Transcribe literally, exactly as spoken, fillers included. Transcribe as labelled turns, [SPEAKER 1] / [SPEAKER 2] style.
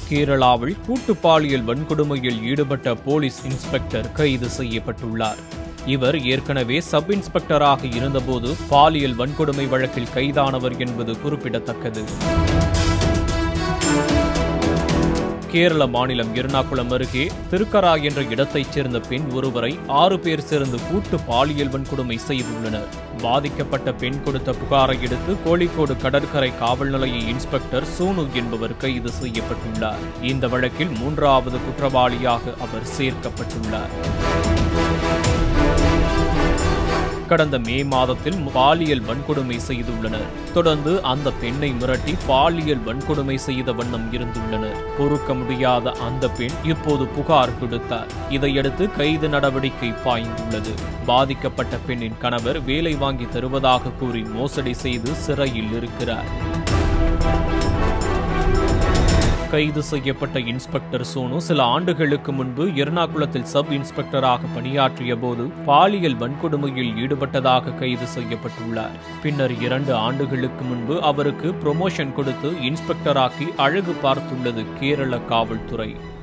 [SPEAKER 1] கேரளாவில் கூட்டு பாலியல் வன்கொடுமையில் ஈடுபட்ட போலீஸ் இன்ஸ்பெக்டர் கைது செய்யப்பட்டுள்ளார். இவர் ஏற்கனவே சப் இன்ஸ்பெக்டராக இருந்தபோது பாலியல் வன்கொடுமை வழக்கில் கைதானவர் என்பது குறிப்பிடத்தக்கது. கேரள மாநிலம் எர்ணாகுளம் அருகே திருக்கரா என்ற இடத்தைச் சேர்ந்த பெண் ஒருவரை ஆறு பேர் சேர்ந்து கூட்டு பாலியல் வன்கொடுமை செய்துள்ளனர். பாதிக்கப்பட்ட பெண் கொடுத்த புகாரை அடுத்து கோழிக்கோடு கடற்கரை காவல் நிலைய இன்ஸ்பெக்டர் சோனு என்பவர் கைது செய்யப்பட்டுள்ளார். இந்த வழக்கில் மூன்றாவது குற்றவாளியாக அவர் சேர்க்கப்பட்டுள்ளார். கடந்த மே மாதத்தில் பாலியல் வன்கொடுமை செய்துள்ளனர். தொடர்ந்து அந்த பெண்ணை மிரட்டி பாலியல் வன்கொடுமை செய்த வண்ணம் இருந்துள்ளனர். பொறுக்க முடியாத அந்த பெண் இப்போது புகார் கொடுத்தார். இதையடுத்து கைது நடவடிக்கை பாய்ந்துள்ளது. பாதிக்கப்பட்ட பெண்ணின் கணவர் வேலை வாங்கி தருவதாக கூறி மோசடி செய்து சிறையில் இருக்கிறார். கைது செய்யப்பட்ட இன்ஸ்பெக்டர் சோனு சில ஆண்டுகளுக்கு முன்பு எர்ணாகுளத்தில் சப் இன்ஸ்பெக்டராக பணியாற்றிய போது பாலியல் வன்கொடுமையில் ஈடுபட்டதாக கைது செய்யப்பட்டுள்ளார். பின்னர் இரண்டு ஆண்டுகளுக்கு முன்பு அவருக்கு புரமோஷன் கொடுத்து இன்ஸ்பெக்டராக்கி அழகு பார்த்துள்ளது கேரள காவல்துறை.